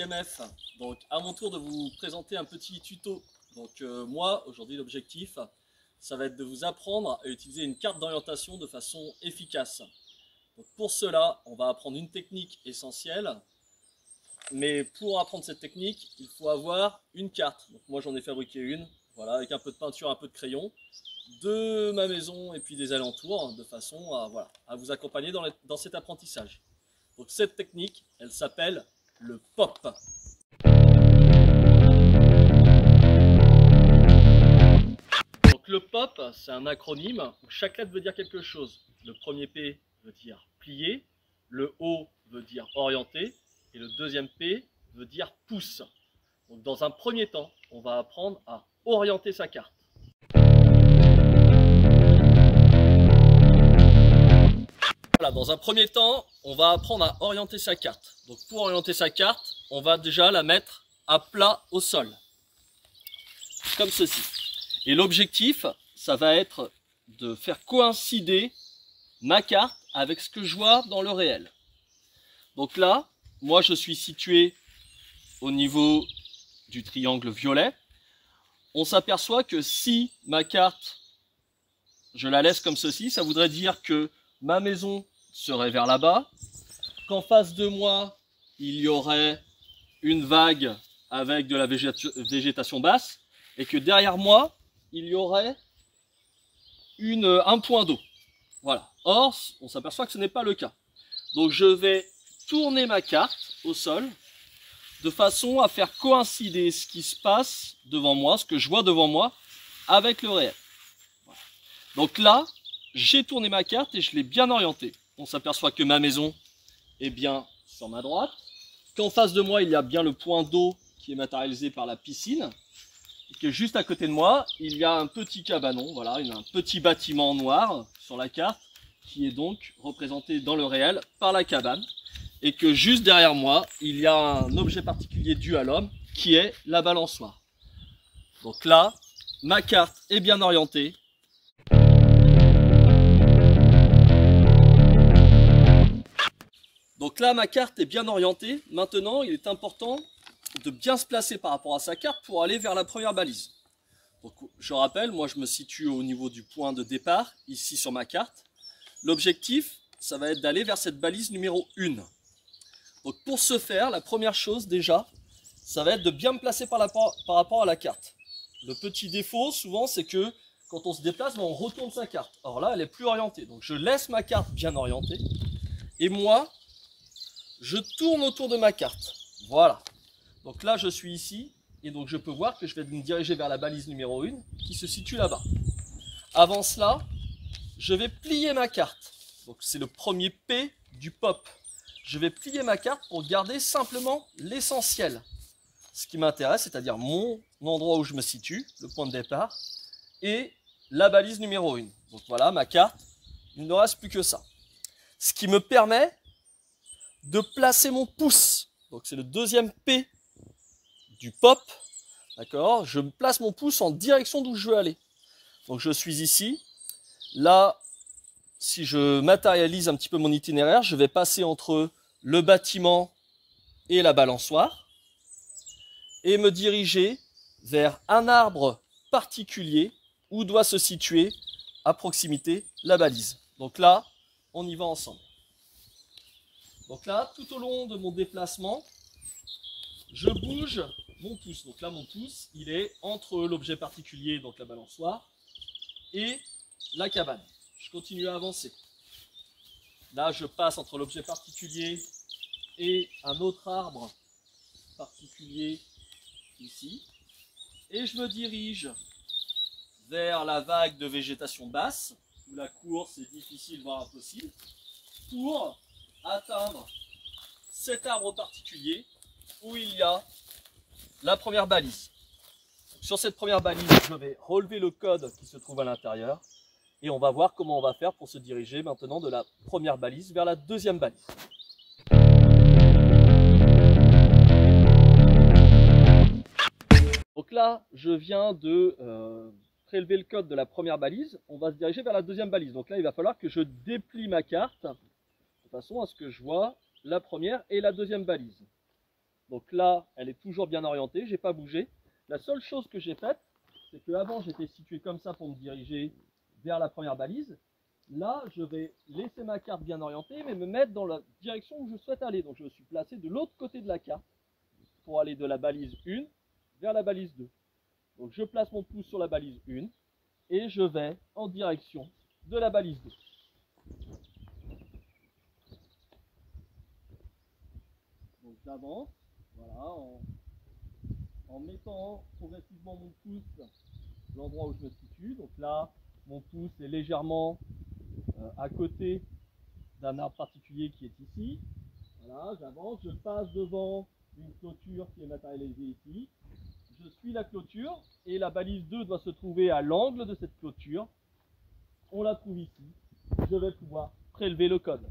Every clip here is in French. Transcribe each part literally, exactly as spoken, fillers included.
I M F. Donc à mon tour de vous présenter un petit tuto. Donc euh, moi aujourd'hui l'objectif ça va être de vous apprendre à utiliser une carte d'orientation de façon efficace. Donc pour cela on va apprendre une technique essentielle. Mais pour apprendre cette technique il faut avoir une carte. Donc moi j'en ai fabriqué une, voilà, avec un peu de peinture, un peu de crayon, de ma maison et puis des alentours, de façon à, voilà, à vous accompagner dans, les, dans cet apprentissage. Donc cette technique, elle s'appelle le pop. Donc le pop, c'est un acronyme où chaque lettre veut dire quelque chose. Le premier P veut dire plier, le O veut dire orienter et le deuxième P veut dire pouce. Donc dans un premier temps, on va apprendre à orienter sa carte. Voilà, dans un premier temps, on va apprendre à orienter sa carte. Donc pour orienter sa carte, on va déjà la mettre à plat au sol, comme ceci. Et l'objectif, ça va être de faire coïncider ma carte avec ce que je vois dans le réel. Donc là, moi je suis situé au niveau du triangle violet. On s'aperçoit que si ma carte, je la laisse comme ceci, ça voudrait dire que ma maison serait vers là-bas, qu'en face de moi, il y aurait une vague avec de la végétation basse, et que derrière moi, il y aurait une, un point d'eau. Voilà. Or, on s'aperçoit que ce n'est pas le cas. Donc je vais tourner ma carte au sol, de façon à faire coïncider ce qui se passe devant moi, ce que je vois devant moi, avec le réel. Voilà. Donc là, j'ai tourné ma carte et je l'ai bien orientée. On s'aperçoit que ma maison est bien sur ma droite, qu'en face de moi, il y a bien le point d'eau qui est matérialisé par la piscine, et que juste à côté de moi, il y a un petit cabanon, voilà, il y a un petit bâtiment noir sur la carte, qui est donc représenté dans le réel par la cabane, et que juste derrière moi, il y a un objet particulier dû à l'homme, qui est la balançoire. Donc là, ma carte est bien orientée. Donc là, ma carte est bien orientée. Maintenant, il est important de bien se placer par rapport à sa carte pour aller vers la première balise. Donc, je rappelle, moi je me situe au niveau du point de départ, ici sur ma carte. L'objectif, ça va être d'aller vers cette balise numéro un. Donc pour ce faire, la première chose déjà, ça va être de bien me placer par, la, par rapport à la carte. Le petit défaut, souvent, c'est que quand on se déplace, on retourne sa carte. Or là, elle est plus orientée. Donc je laisse ma carte bien orientée. Et moi, je tourne autour de ma carte. Voilà. Donc là, je suis ici. Et donc, je peux voir que je vais me diriger vers la balise numéro un qui se situe là-bas. Avant cela, je vais plier ma carte. Donc, c'est le premier P du pop. Je vais plier ma carte pour garder simplement l'essentiel. Ce qui m'intéresse, c'est-à-dire mon endroit où je me situe, le point de départ, et la balise numéro un. Donc voilà, ma carte, il ne reste plus que ça. Ce qui me permet de placer mon pouce. Donc c'est le deuxième P du pop. D'accord, je place mon pouce en direction d'où je veux aller. Donc je suis ici. Là, si je matérialise un petit peu mon itinéraire, je vais passer entre le bâtiment et la balançoire et me diriger vers un arbre particulier où doit se situer à proximité la balise. Donc là, on y va ensemble. Donc là, tout au long de mon déplacement, je bouge mon pouce. Donc là, mon pouce, il est entre l'objet particulier, donc la balançoire, et la cabane. Je continue à avancer. Là, je passe entre l'objet particulier et un autre arbre particulier ici. Et je me dirige vers la vague de végétation basse, où la course est difficile, voire impossible, pour atteindre cet arbre particulier où il y a la première balise. Sur cette première balise, je vais relever le code qui se trouve à l'intérieur et on va voir comment on va faire pour se diriger maintenant de la première balise vers la deuxième balise. Donc là, je viens de euh, prélever le code de la première balise. On va se diriger vers la deuxième balise. Donc là, il va falloir que je déplie ma carte de façon à ce que je vois la première et la deuxième balise. Donc là, elle est toujours bien orientée, j'ai pas bougé. La seule chose que j'ai faite, c'est qu'avant j'étais situé comme ça pour me diriger vers la première balise. Là, je vais laisser ma carte bien orientée, mais me mettre dans la direction où je souhaite aller. Donc je me suis placé de l'autre côté de la carte pour aller de la balise un vers la balise deux. Donc je place mon pouce sur la balise un et je vais en direction de la balise deux. Donc j'avance, voilà, en, en mettant progressivement mon pouce à l'endroit où je me situe. Donc là, mon pouce est légèrement euh, à côté d'un arbre particulier qui est ici. Voilà, j'avance, je passe devant une clôture qui est matérialisée ici. Je suis la clôture et la balise deux doit se trouver à l'angle de cette clôture. On la trouve ici. Je vais pouvoir prélever le code.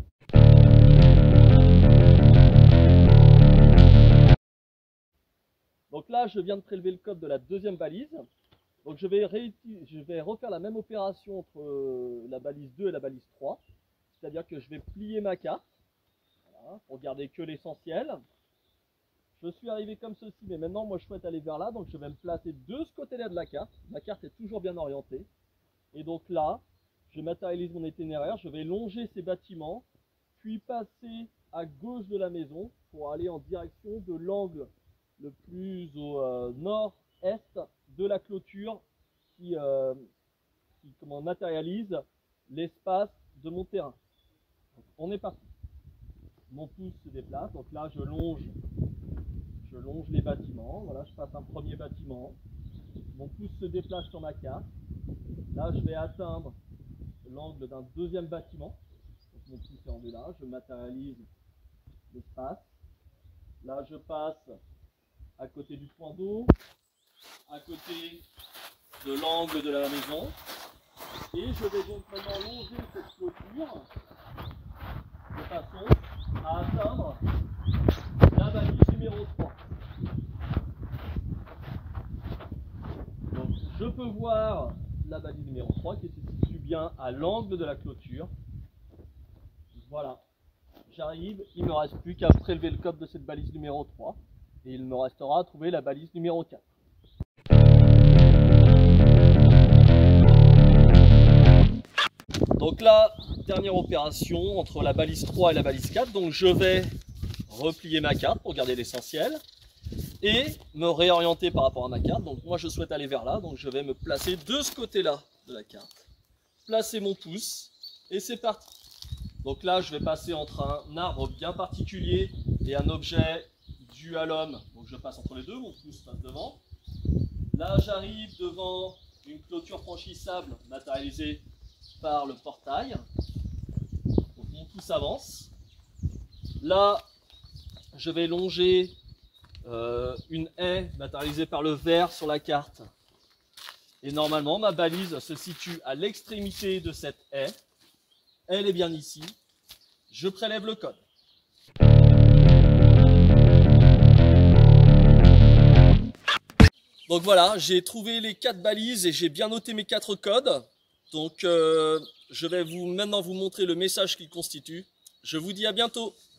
Donc là, je viens de prélever le code de la deuxième balise. Donc je vais, je vais refaire la même opération entre la balise deux et la balise trois. C'est-à-dire que je vais plier ma carte, voilà, pour garder que l'essentiel. Je suis arrivé comme ceci, mais maintenant moi je souhaite aller vers là, donc je vais me placer de ce côté-là de la carte. Ma carte est toujours bien orientée. Et donc là, je matérialise mon itinéraire, je vais longer ces bâtiments, puis passer à gauche de la maison pour aller en direction de l'angle le plus au euh, nord-est de la clôture qui, euh, qui comment, matérialise l'espace de mon terrain. Donc, on est parti. Mon pouce se déplace, donc là je longe, je longe les bâtiments. Voilà, je passe un premier bâtiment. Mon pouce se déplace sur ma carte. Là je vais atteindre l'angle d'un deuxième bâtiment. Donc, mon pouce est rendu là, je matérialise l'espace. Là je passe à côté du point d'eau, à côté de l'angle de la maison. Et je vais donc maintenant longer cette clôture de façon à atteindre la balise numéro trois. Donc je peux voir la balise numéro trois qui se situe bien à l'angle de la clôture. Voilà, j'arrive, il ne me reste plus qu'à prélever le code de cette balise numéro trois et il me restera à trouver la balise numéro quatre. Donc là, dernière opération entre la balise trois et la balise quatre. Donc je vais replier ma carte pour garder l'essentiel et me réorienter par rapport à ma carte. Donc moi je souhaite aller vers là, donc je vais me placer de ce côté-là de la carte, placer mon pouce et c'est parti. Donc là je vais passer entre un arbre bien particulier et un objet dû à l'homme. Donc je passe entre les deux, mon pouce passe devant. Là j'arrive devant une clôture franchissable matérialisée par le portail. Donc mon pouce avance. Là, je vais longer euh, une haie matérialisée par le vert sur la carte. Et normalement, ma balise se situe à l'extrémité de cette haie. Elle est bien ici. Je prélève le code. Donc voilà, j'ai trouvé les quatre balises et j'ai bien noté mes quatre codes. Donc, euh, je vais vous, maintenant vous montrer le message qu'il constitue. Je vous dis à bientôt.